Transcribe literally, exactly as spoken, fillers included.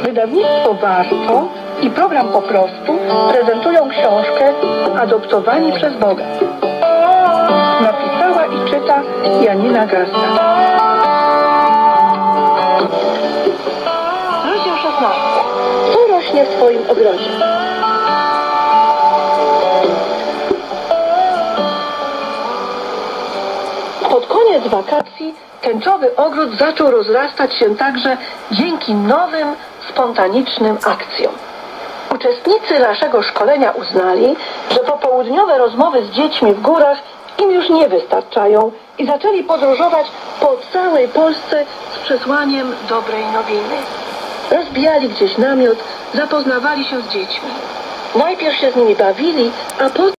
Wydawnictwo Warto i program Po prostu prezentują książkę Adoptowani przez Boga. Napisała i czyta Janina Gazda. Rozdział szesnasty. Co rośnie w Twoim ogrodzie? Pod koniec wakacji tęczowy ogród zaczął rozrastać się także dzięki nowym, spontanicznym akcjom. Uczestnicy naszego szkolenia uznali, że popołudniowe rozmowy z dziećmi w górach im już nie wystarczają i zaczęli podróżować po całej Polsce z przesłaniem dobrej nowiny. Rozbijali gdzieś namiot, zapoznawali się z dziećmi. Najpierw się z nimi bawili, a potem